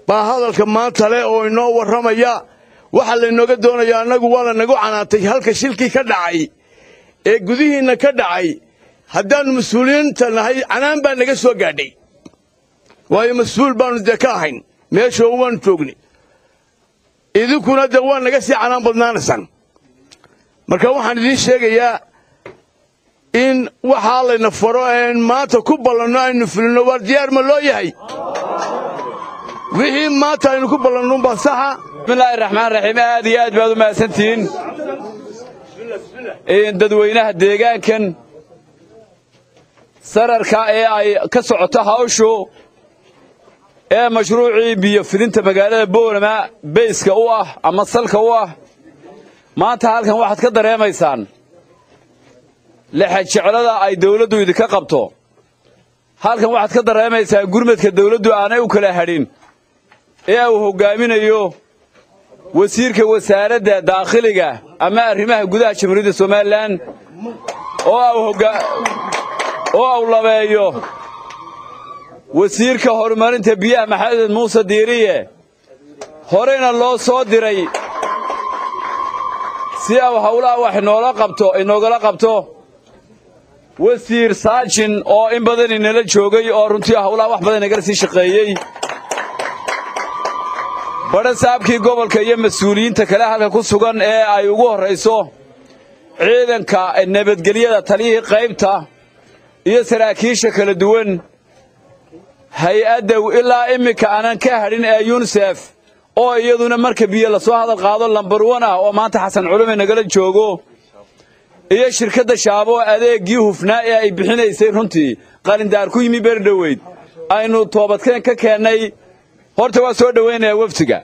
baa hadalka maanta leh oo inoo warramaya waxa laynooga doonayaa annagu waa lanagu canaantay halka shilkii ka dhacay ee gudihiinna ka dhacay haddaannu mas-uuliyiinta nahay canaan baa naga soo gaadhay waayo mas-uul baannu dee ka ahayn meeshoo waannu joognay idinkuna dee waa naga sii canaan badnaanaysaan marka waxaan idiin sheegayaa in waxaa layna faro een maanta ku ballanno aynu fulinno waar diyaar ma loo yahay wixii maanta aynu ku ballannuunbaa saxa bismillaahi raxmaan raxiim aad iyo aad baad u mahadsantihiin dadweynaha deegaankan sararka ee ay ka socoto hawshu ee mashruucii biyo fidinta magaalada boorama beyska u ah ama salka u ah maanta halkan waxaad ka dareemaysaan lexajeclada ay dawladdu idinka qabto halkan waxaad ka dareemaysaan gurmadka dawladdu aanay u kala hadhin ee uu hoggaaminayo wasiirka wasaaradda daakhiliga ama arrimaha gudaha jamhuuriyadda somalilan oo uu labeeyo wasiirka horumarinta biyaha maxamed muuse diiriye horeyna loo soo diray si uu hawlaha wax inoogala qabto wasiir saajin oo in badan inala joogay oo runtii hawlaha wax badan inagala sii shaqeeyey badhasaabkii gobolka iyo mas-uuliyiinta kale halka ku sugan ee ay ugu horrayso ciidanka nabadgelyada taliyihii qaybta iyo saraakiisha kala duwan hay-adda ilaa iminka aanan ka hadhin ee yunisef oo iyaduna marka biyo lasoo hadal qaado lambarwan ah oo maanta xasan culume nagala joogo iyo shirkadda shaabo adeeggii hufnaa ee ay bixinaysay runtii qalindaar ku yimi beerdhoweyd aynu toobadkeen ka keennay horta waa soo dhowaynayaa wafdiga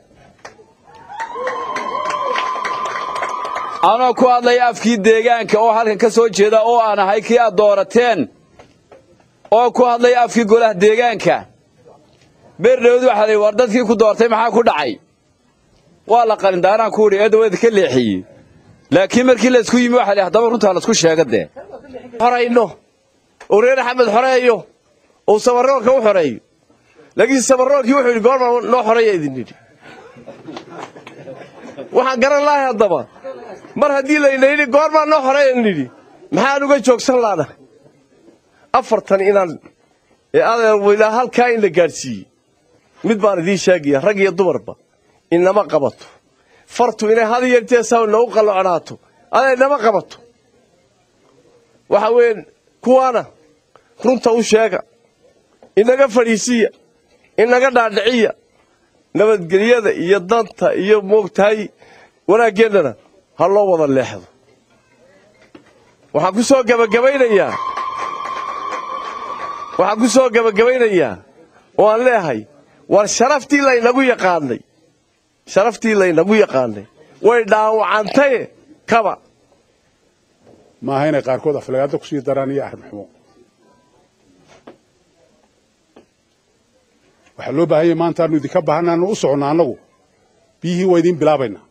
anoo ku hadlaya afkii deegaanka oo halkan ka soo jeeda oo aan ahay kii aad doorateen oo ku hadlaya afkii golaha deegaanka beerdhoweyd waxaa la yidhi war dadkii ku doortay maxaa ku dhacay waa la qalindaaraan ku idhi ee dawladda ka leexiyey laakiin markii laysku yimi waxa la yidhi haddaba runtaa laysku sheega dee xorayno oo reer axmed xoreeyo oo sabarroolka u xoreeyo laakiin sabarroolkii wuxuu yidhi goorma noo xoreeya idin yidhi waxaan garan lahay haddaba mar haddii layna yidhi goormaa noo xoreeya nidhi maxaan uga joogsan laanahay afartan inaan ee adeer waylaa halkaa in la gaadhsiiyey mid baan idiin sheegaya rag iyo dumarba inama qabato fartu inay had yeertee saa nagu qalloocnaato aday nama qabato waxa weeye kuwaana runta u sheega inaga fadhiisiya inaga dhaadhiciya nabadgelyada iyo danta iyo moogtahay wanaageennana ha loo wada leexdo waxaan ku soo gabagabaynayaa oo aan leehay war sharaftii laynagu yaqaanay way dhaawacantaye kaba maaha inay qaarkood aflagaada ku sii daraan iyo arrin xumo waxaa loo baahan yahay maanta aanu idinka baahanna aanu u soconna annagu biyihii waa idiin bilaabaynaa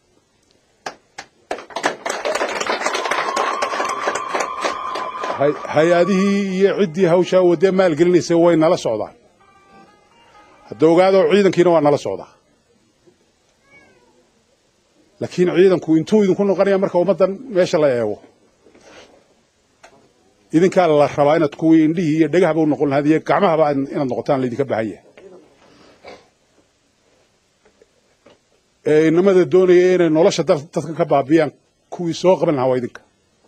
hay-adihii iyo ciddii hawshaa wadee maalgelinaysay way nala socdaan hadda ogaadoo ciidankiina waa nala socdaa laakiin ciidanku intuu idinku noqonaya marka ummaddan meesha la eego idinkaa la rabaa inaad kuwii indhihii iyo dhegahaba u noqon lahayd iyo gacmahaba inaad noqotaan laydinka baahan yahay ee inamada doonaya inay nolosha dadka ka baabiyaan kuwii soo qaban lahaa waa idinka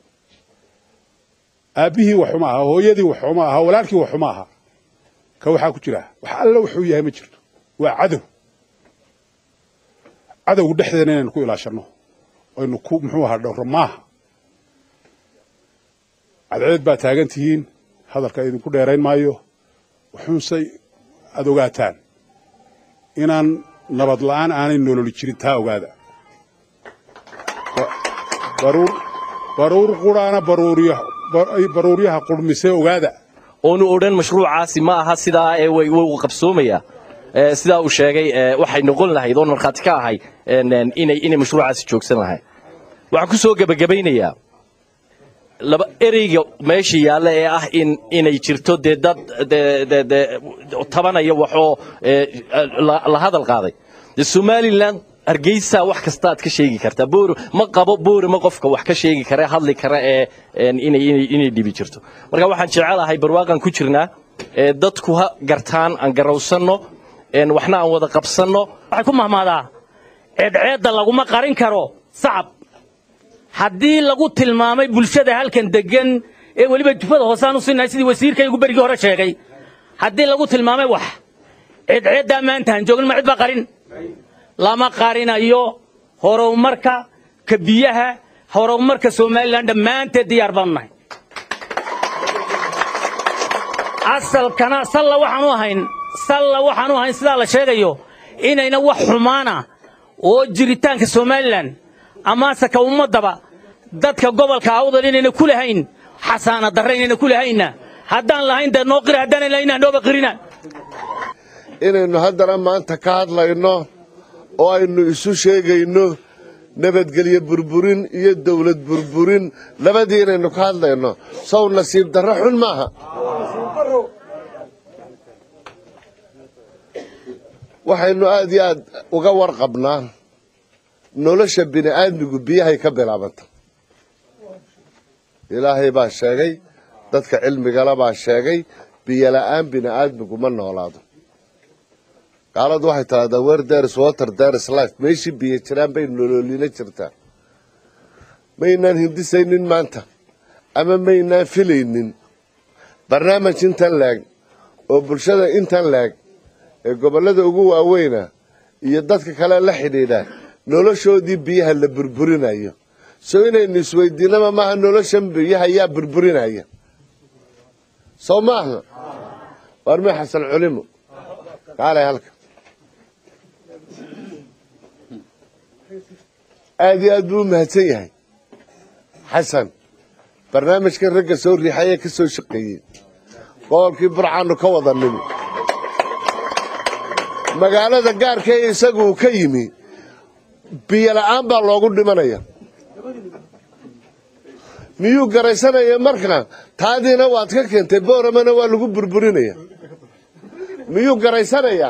aabbihii waxuma aha hooyadii waxuma aha walaalkii waxuma aha ka waxaa ku jira wax alla wuxuu yahay ma jirto waa cadowgu dhexdeena inaynu ku ilaashanno aynu ku muxuu ahaa dhowro maaha cadceed baa taagan tihiin hadalka idinku dheerayn maayo wuxuunsay aad ogaataan inaan nabad la'aan aanay nololi jirin taa ogaada baruur quraana baruuryaha qurmise ogaada oonu odhan mashruucaasi ma aha sidaa ee way qabsoomaya sidaa uu sheegay waxay noqon lahayd oo markhaati ka ahay inay mashruucaasi joogsan lahayd waxaan ku soo gebagabaynayaa laba ereyga meesha yaalla ee ah inay jirto dee dad tabanaya waxoo la hadal qaaday Somaliland Hargeysa wax kasta aad ka sheegi kartaa ma qabo ma qofka wax ka sheegi kara hadli kara inay dhibi jirto marka waxaan jecelahay barwaaqan ku jirnaa dadku ha gartaan aan garawsano waxna aan wada qabsano waxay ku mahmaadaa ceedceeda laguma qarin karo sacab haddii lagu tilmaamay bulshada halkan degan ee waliba jufada hoosaan u sinay sidii wasiirkaygu berigii hore sheegay haddii lagu tilmaamay wax ceedceeda maanta aan joogin ma cid ba qarin lama qarinayo horumarka ka biyaha horumarka Soomaaliland dhammaanteed diyaar baan nahay asalkana salla waxaan u ahayn sida la sheegayo inayna wax xumaana oo jiritaanka Soomaaliland ama saka ummadaba dadka gobolka awdal inayna ku lahayn xasaana dareenayna ku lahayna haddaan lahayn dad noo qiri haddaan lahayn noo baqirina inaynu haddana maanta ka hadlayno oo aynu isu sheegayno nabadgelyo burburin iyo dawlad burburin labadii inaynu ka hadlayno soo nasiib darro xun maaha waxaynu aad iyo aad uga warqabnaa nolosha bini'aadmigu biyahay ka bilaabanta ilaahay baa sheegay dadka cilmigala baa sheegay biyo la'aan bini'aadmigu ma noolaado qaaladu waxay tiraahdaa where there is water there is life meeshii biyo jiraan bay nololina jirtaa maynaan hindisaynin maanta ama maynaan filaynin barnaamij intan laag oo bulshada intan laag ee gobollada ugu waaweyna iyo dadka kale la xidhiidha noloshoodii biyaha la burburinayo soo inaynu isweydiinaba maaha noloshan biyaha yaa burburinaya soo maaha warmee xasan culimo kaalay halka aad iyo aad buu u mahadsan yahay xasan barnaamijkan ragga soo riixaya ka soo shaqeeyey gobolkii burcaannu ka wada nimi magaalada gaarka ee isagu uu ka yimi biyo la'aan baa loogu dhimanaya miyuu garaysanaya marka taadiina waad ka keentay booramana waa lagu burburinaya miyuu garaysanayaa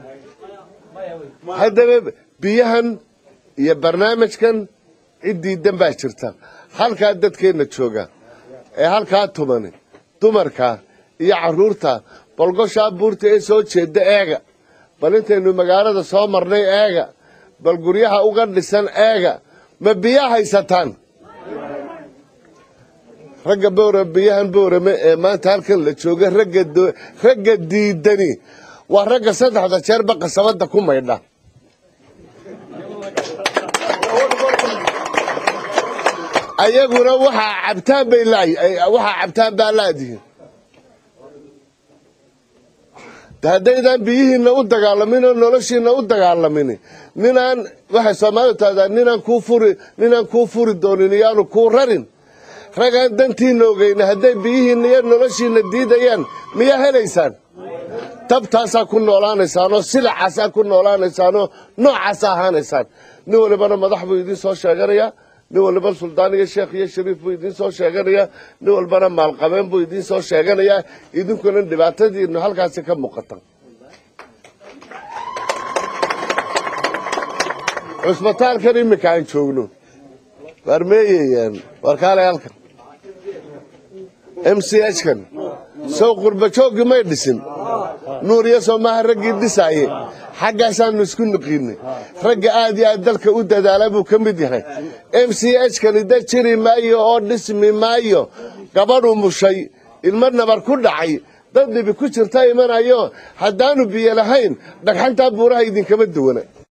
haddaba biyahan iyo barnaamijkan ciddii dan baa jirta halkaa dadkeenna jooga ee halkaa tumani dumarka iyo carruurta balgoshaa buurta ee soo jeedda eega bal intaynu magaalada soo marnay eega bal guryaha uga dhisan eega ma biyo haysataan ragga biyahan boorame ee maanta halkan la jooga ragga diidani waa ragga 3 jeerba qasabada ku maydha ayaguna waxa cabtaan baa laadihin haddaydan biyihiinna u dagaalamin oo noloshiinna u dagaalamin ninaan waxay Soomaalidu taadaan ninaan kuu furi doonin iyaanu kuu rarin ragaan dantiinna ogeyna hadday biyihiinna iyo noloshiinna diidayaan miyaa helaysaan tabtaasaa ku noolaanaysaanoo silacaasaa ku noolaanaysaanoo noocaasaa ahaanaysaan nin walibana madax buu idiin soo sheeganayaa nin walba suldaan iyo sheekh iyo shariif buu idiin soo sheeganayaa nin walbana maalqabeen buu idiin soo sheeganayaa idinkuna dhibaatadiinnu halkaasi ka muuqata cusbitaalkan iminka aan joogno warmeeyayaan warkaalay halkan MCH-kan soo qurbajoogii may dhisin nuuriya Soomaha raggii dhisaaye xaggaasaannu isku nuqiinay ragga aad iyo aad dalka u dadaala buu ka mid yahay MCH-kani dad jiri maayo oo dhismi maayo gabadhu mushay ilmo nabar ku dhacay dad dhibi ku jirta imanayo haddaanu biyo lahayn dhagxantaa buuraha idinkama duwana